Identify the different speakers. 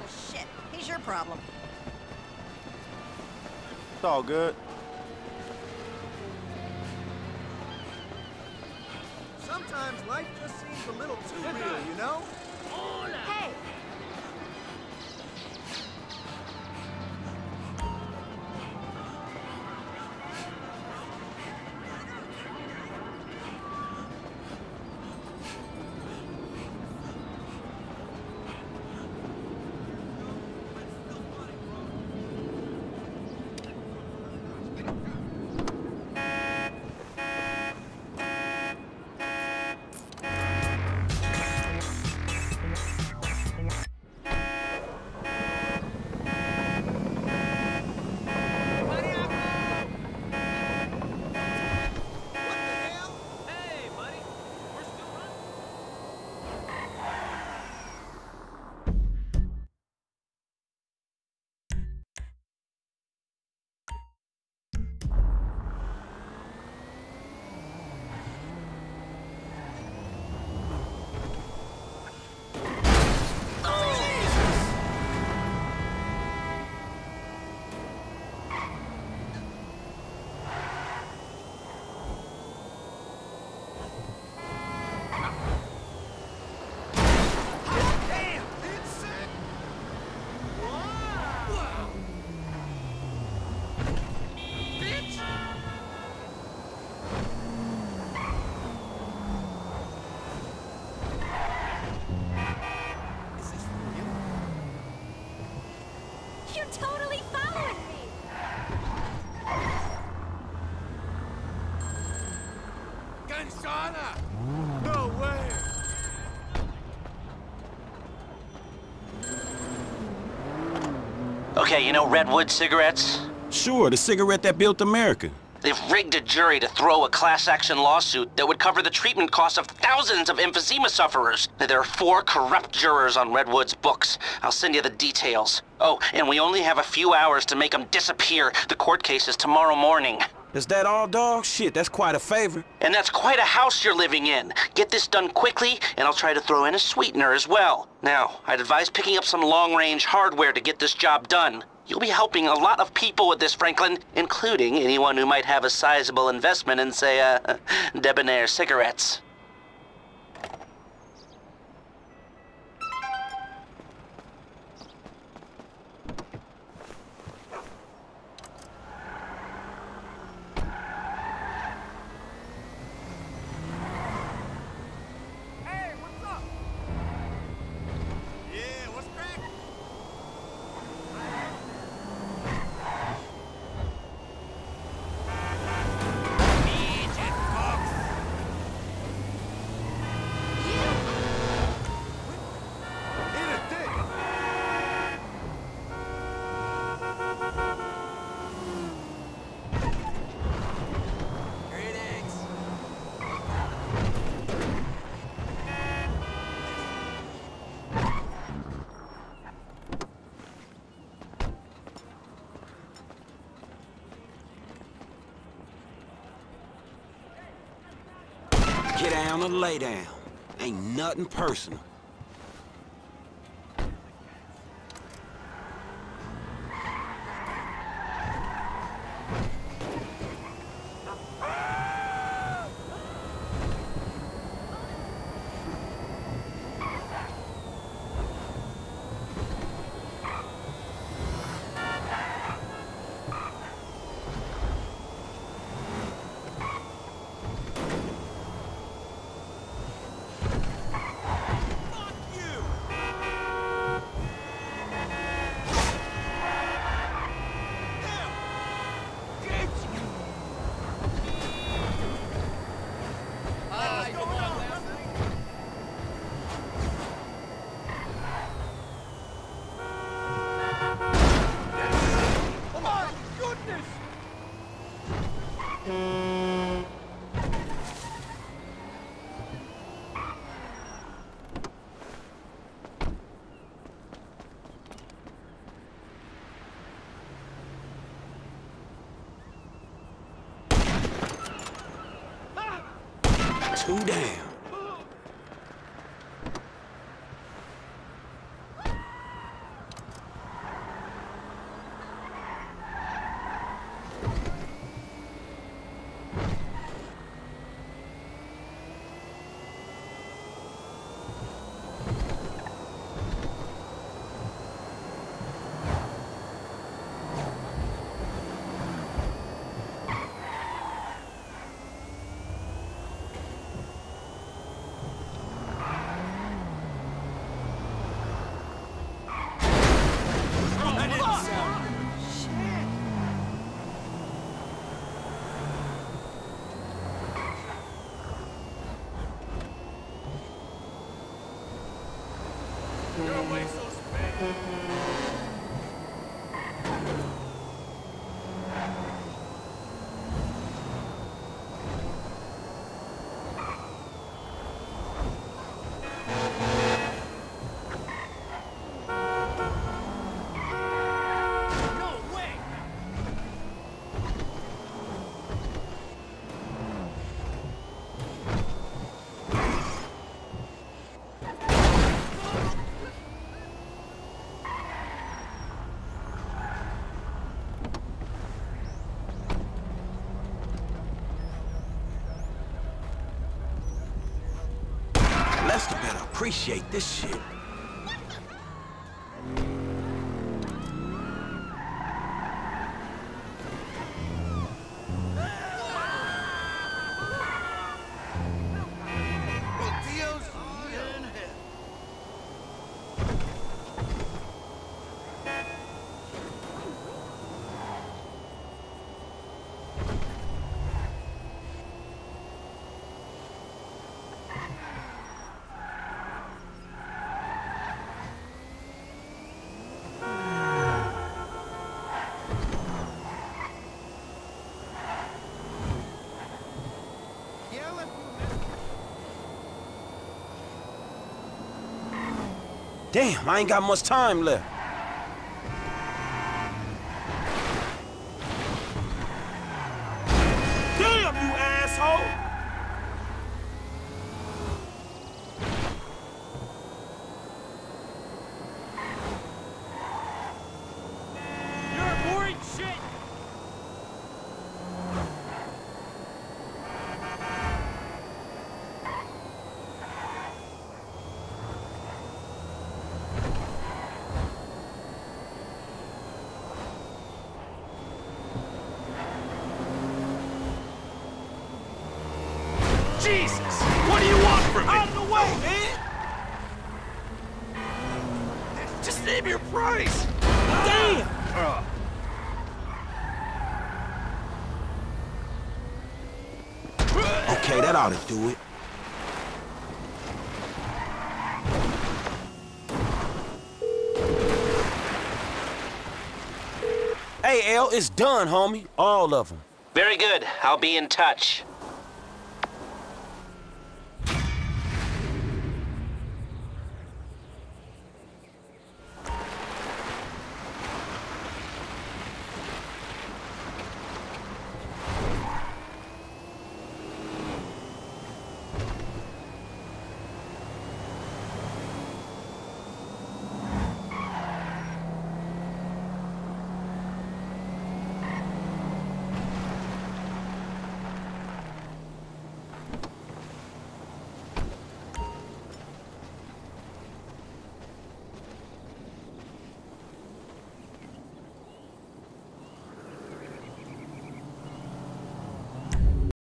Speaker 1: Shit, he's your problem.
Speaker 2: It's all good.
Speaker 3: Sometimes life just seems a little too real, you know?
Speaker 1: Hey! You're totally following me!
Speaker 3: Gansana! No way!
Speaker 4: Okay, you know Redwood cigarettes?
Speaker 5: Sure, the cigarette that built America.
Speaker 4: They've rigged a jury to throw a class-action lawsuit that would cover the treatment costs of thousands of emphysema sufferers. There are 4 corrupt jurors on Redwood's books. I'll send you the details. Oh, and we only have a few hours to make them disappear. The court case is tomorrow morning.
Speaker 5: Is that all, dog? Shit, that's quite a favor.
Speaker 4: And that's quite a house you're living in. Get this done quickly, and I'll try to throw in a sweetener as well. Now, I'd advise picking up some long-range hardware to get this job done. You'll be helping a lot of people with this, Franklin, including anyone who might have a sizable investment in, say, debonair cigarettes.
Speaker 5: Get down or lay down. Ain't nothing personal. Two down.
Speaker 3: You're a waste of space.
Speaker 5: Lester better appreciate this shit. Damn, I ain't got much time left. Damn, you asshole!
Speaker 3: You're boring shit! Jesus! What do you want from me?
Speaker 5: Out of the way, man!
Speaker 3: Just name your price!
Speaker 5: Damn! Okay, that ought to do it. Hey, L, it's done, homie. All of them.
Speaker 4: Very good. I'll be in touch.